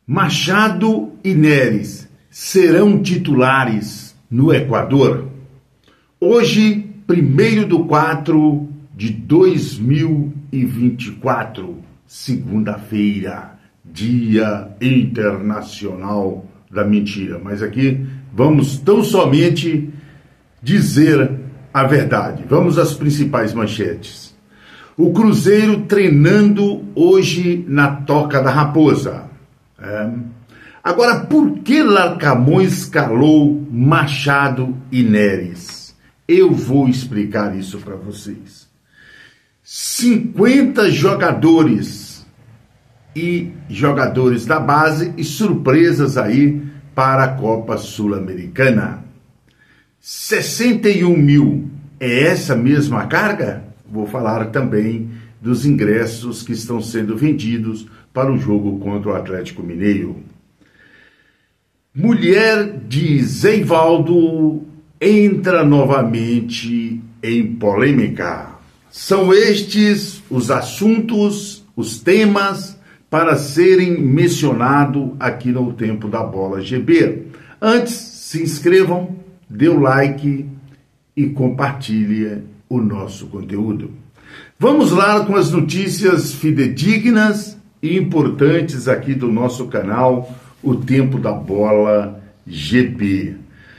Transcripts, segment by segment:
Machado e Neres serão titulares no Equador? Hoje, 1º de 4 de 2024, segunda-feira, Dia Internacional da Mentira. Mas aqui vamos tão somente dizer a verdade. Vamos às principais manchetes. O Cruzeiro treinando hoje na Toca da Raposa. Agora, por que Larcamón escalou Machado e Neres? Eu vou explicar isso para vocês. 50 jogadores e jogadores da base e surpresas aí para a Copa Sul-Americana. 61 mil, é essa mesma carga? Vou falar também dos ingressos que estão sendo vendidos para o jogo contra o Atlético Mineiro. Mulher de Zeyvaldo entra novamente em polêmica. São estes os assuntos, os temas para serem mencionados aqui no Tempo da Bola GB. Antes, se inscrevam, dê o like e compartilhe o nosso conteúdo. Vamos lá com as notícias fidedignas e importantes aqui do nosso canal, o Tempo da Bola GB.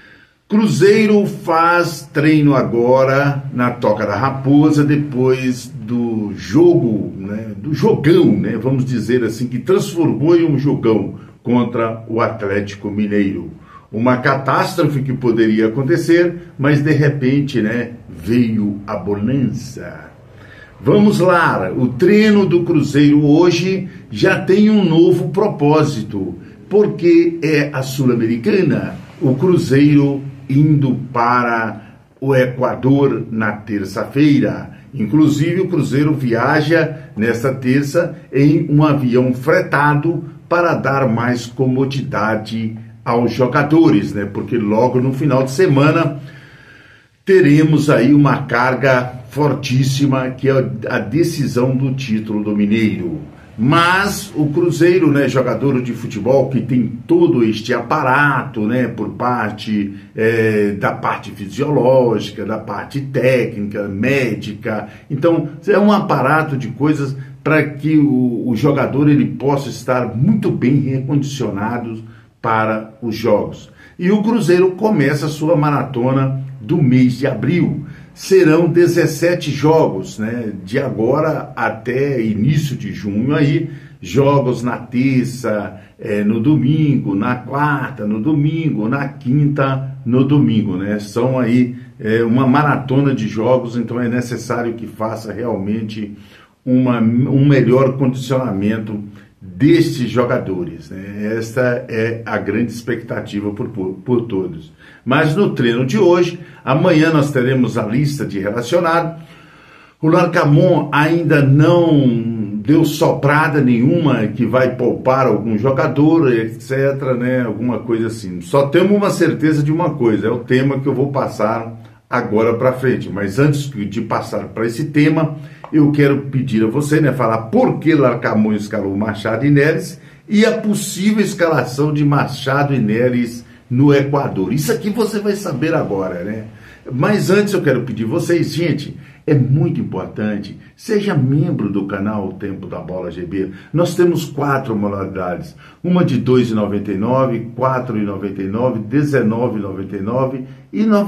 Cruzeiro faz treino agora na Toca da Raposa, depois do jogo, do jogão, vamos dizer assim, que transformou em um jogão contra o Atlético Mineiro. Uma catástrofe que poderia acontecer, mas de repente, veio a bonança. Vamos lá, o treino do Cruzeiro hoje já tem um novo propósito, porque é a Sul-Americana, o Cruzeiro indo para o Equador na terça-feira. Inclusive o Cruzeiro viaja nesta terça em um avião fretado para dar mais comodidade aos jogadores, porque logo no final de semana teremos aí uma carga fortíssima, que é a decisão do título do Mineiro. Mas o Cruzeiro, jogador de futebol que tem todo este aparato, por parte da parte fisiológica, da parte técnica, médica. Então, é um aparato de coisas para que o jogador ele possa estar muito bem recondicionado para os jogos. E o Cruzeiro começa a sua maratona do mês de abril. Serão 17 jogos, de agora até início de junho aí, jogos na terça, no domingo, na quarta, no domingo, na quinta, no domingo, São aí uma maratona de jogos, então é necessário que faça realmente um melhor condicionamento destes jogadores, Esta é a grande expectativa por todos. Mas no treino de hoje, amanhã nós teremos a lista de relacionados. O Larcamón ainda não deu soprada nenhuma que vai poupar algum jogador, etc, alguma coisa assim. Só temos uma certeza de uma coisa, é o tema que eu vou passar agora para frente. Mas antes de passar para esse tema, eu quero pedir a você, falar por que Larcamón escalou Machado e Neres e a possível escalação de Machado e Neres no Equador. Isso aqui você vai saber agora, Mas antes eu quero pedir a vocês, gente, é muito importante, seja membro do canal Tempo da Bola GB. Nós temos 4 modalidades, uma de R$ 2,99, R$ 4,99, R$ 19,99 e R$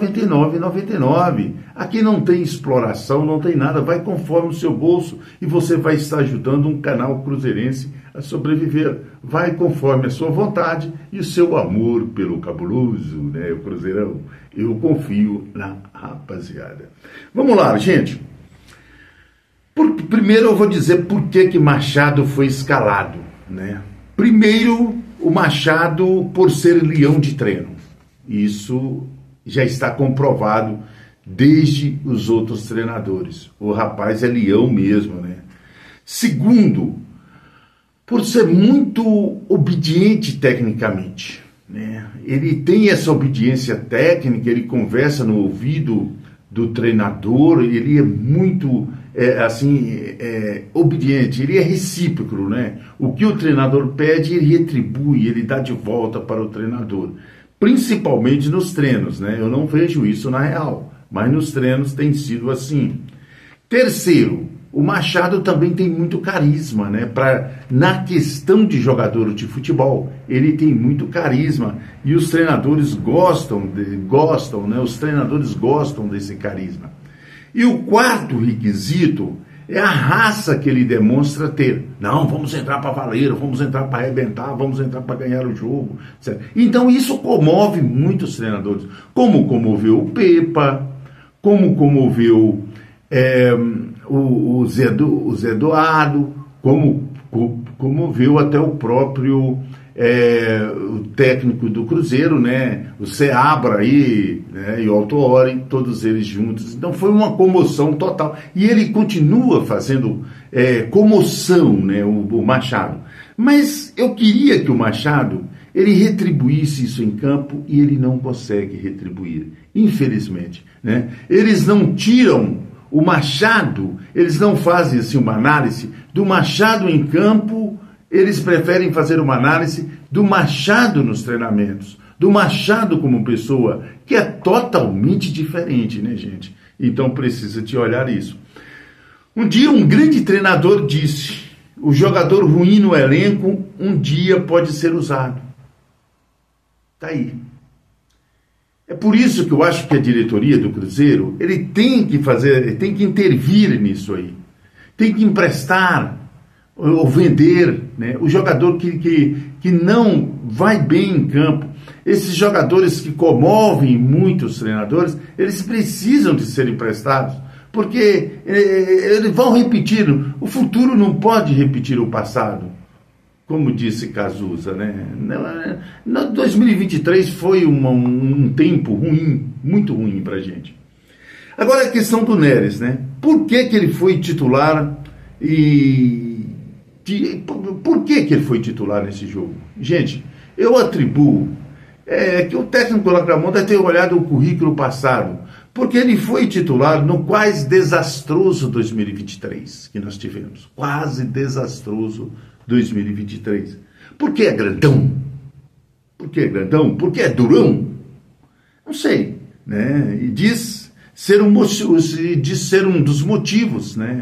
99,99. Aqui não tem exploração, não tem nada, vai conforme o seu bolso e você vai estar ajudando um canal cruzeirense a sobreviver. Vai conforme a sua vontade e o seu amor pelo cabuloso, o Cruzeirão. Eu confio na rapaziada. Vamos lá, gente. Primeiro eu vou dizer por que Machado foi escalado, Primeiro, o Machado por ser leão de treino. Isso já está comprovado desde os outros treinadores. O rapaz é leão mesmo, Segundo, por ser muito obediente tecnicamente, Ele tem essa obediência técnica, ele conversa no ouvido do treinador, ele é muito obediente, ele é recíproco, né? O que o treinador pede, ele retribui, ele dá de volta para o treinador. Principalmente nos treinos, né? Eu não vejo isso na real, mas nos treinos tem sido assim. Terceiro, o Machado também tem muito carisma, né? Na questão de jogador de futebol, ele tem muito carisma e os treinadores gostam, né? Os treinadores gostam desse carisma. E o quarto requisito é a raça que ele demonstra ter. Não, vamos entrar para valer, vamos entrar para arrebentar, vamos entrar para ganhar o jogo. Certo? Então isso comove muitos treinadores, como comoveu o Pepa, como comoveu o Zé Eduardo, como comoveu até o próprio o técnico do Cruzeiro, né? O Seabra aí, né? E o Autuori, todos eles juntos. Então foi uma comoção total. E ele continua fazendo comoção, né? O Machado. Mas eu queria que o Machado ele retribuísse isso em campo e ele não consegue retribuir, infelizmente, né? Eles não tiram o Machado, eles não fazem assim uma análise do Machado em campo. Eles preferem fazer uma análise do Machado nos treinamentos, do Machado como pessoa, que é totalmente diferente, né, gente? Então precisa de olhar isso. Um dia um grande treinador disse, o jogador ruim no elenco um dia pode ser usado. Tá aí. É por isso que eu acho que a diretoria do Cruzeiro, ele tem que intervir nisso aí. Tem que emprestar ou vender, né? O jogador que não vai bem em campo, esses jogadores que comovem muitos treinadores, eles precisam de ser emprestados, porque eles vão repetir, o futuro não pode repetir o passado, como disse Cazuza, né? 2023 foi um tempo ruim, muito ruim pra gente. Agora a questão do Neres, né? Por que ele foi titular por que ele foi titular nesse jogo? Gente, eu atribuo que o técnico Lacramon deve ter olhado o currículo passado, porque ele foi titular no quase desastroso 2023 que nós tivemos. Quase desastroso 2023. Por que é grandão? Por que é grandão? Por que é durão? Não sei, né? E diz ser um dos motivos, né?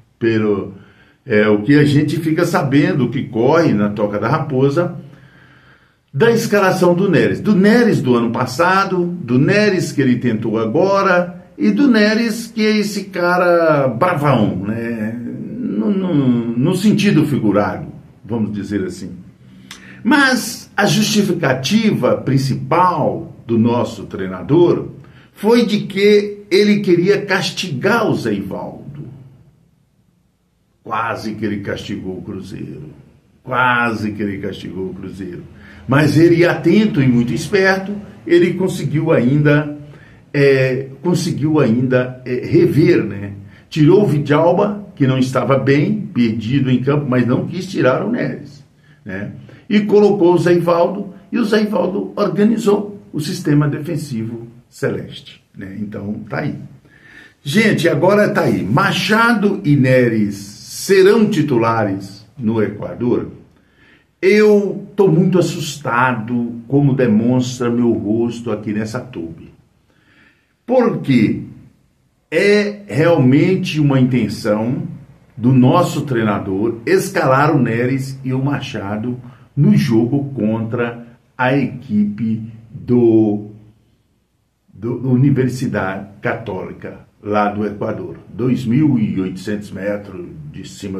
O que a gente fica sabendo, o que corre na Toca da Raposa, da escalação do Neres. Do Neres do ano passado, do Neres que ele tentou agora, e do Neres que é esse cara bravão, né? No sentido figurado, vamos dizer assim. Mas a justificativa principal do nosso treinador foi de que ele queria castigar o Zé Ivaldo. Quase que ele castigou o Cruzeiro. Quase que ele castigou o Cruzeiro. Mas ele, atento e muito esperto, ele conseguiu ainda rever, né? Tirou o Vidalba, que não estava bem, perdido em campo, mas não quis tirar o Neres, né? E colocou o Zé Ivaldo, e o Zé Ivaldo organizou o sistema defensivo celeste, né? Então, tá aí. Gente, agora tá aí. Machado e Neres serão titulares no Equador? Eu estou muito assustado, como demonstra meu rosto aqui nessa tube. Porque é realmente uma intenção do nosso treinador escalar o Neres e o Machado no jogo contra a equipe do Universidade Católica, lá do Equador. 2.800 metros acima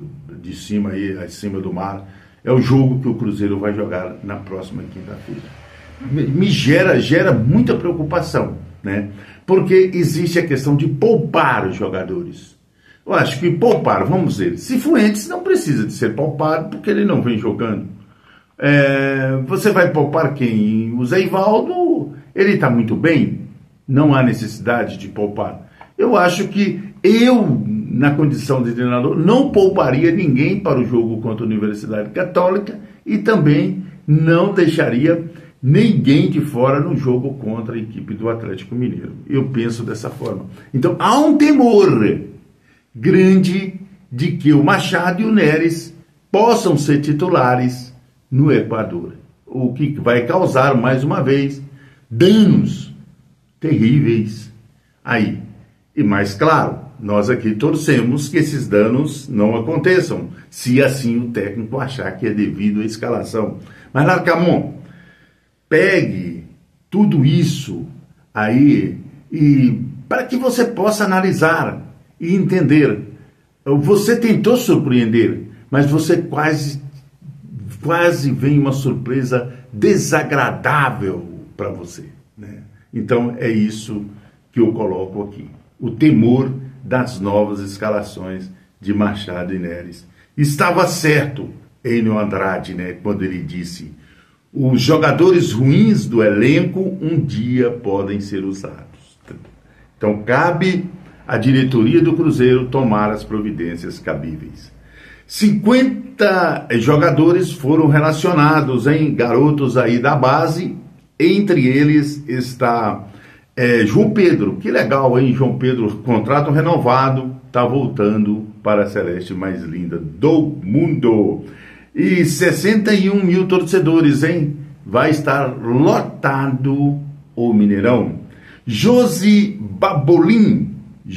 do mar. É o jogo que o Cruzeiro vai jogar na próxima quinta-feira. Me gera muita preocupação, né? Porque existe a questão de poupar os jogadores. Eu acho que poupar, vamos dizer, Cifuentes não precisa de ser poupado porque ele não vem jogando. Você vai poupar quem? O Zé Ivaldo, ele está muito bem, não há necessidade de poupar. Eu acho que na condição de treinador, não pouparia ninguém para o jogo contra a Universidade Católica e também não deixaria ninguém de fora no jogo contra a equipe do Atlético Mineiro. Eu penso dessa forma. Então, há um temor grande de que o Machado e o Neres possam ser titulares no Equador, o que vai causar, mais uma vez, danos terríveis aí. E mais claro, nós aqui torcemos que esses danos não aconteçam, se assim o técnico achar que é devido à escalação. Mas, Larcamon, pegue tudo isso aí e para que você possa analisar e entender. Você tentou surpreender, mas você quase vem uma surpresa desagradável para você, né? Então é isso que eu coloco aqui. O temor das novas escalações de Machado e Neres. Estava certo Enio Andrade, né, quando ele disse: os jogadores ruins do elenco um dia podem ser usados. Então cabe à diretoria do Cruzeiro tomar as providências cabíveis. 50 jogadores foram relacionados, hein? Garotos aí da base. Entre eles está João Pedro. Que legal, hein? João Pedro, contrato renovado, está voltando para a Celeste mais linda do mundo. E 61 mil torcedores, hein? Vai estar lotado o Mineirão. Josi Babolin,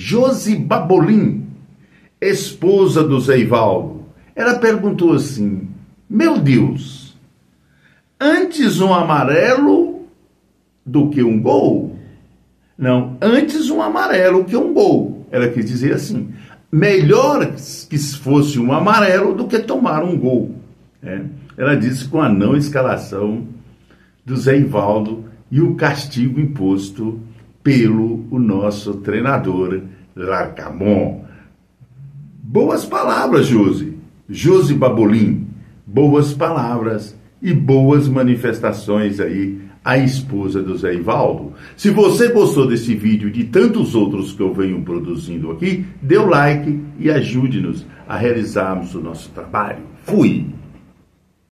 esposa do Zé Ivaldo, ela perguntou assim: meu Deus, antes um amarelo do que um gol? Não, antes um amarelo que um gol. Ela quis dizer assim: melhor que fosse um amarelo do que tomar um gol. Ela disse com a não escalação do Zé Ivaldo e o castigo imposto pelo o nosso treinador Larcamon. Boas palavras, Josi Babolin, boas palavras e boas manifestações aí à esposa do Zé Ivaldo. Se você gostou desse vídeo e de tantos outros que eu venho produzindo aqui, dê o like e ajude-nos a realizarmos o nosso trabalho. Fui!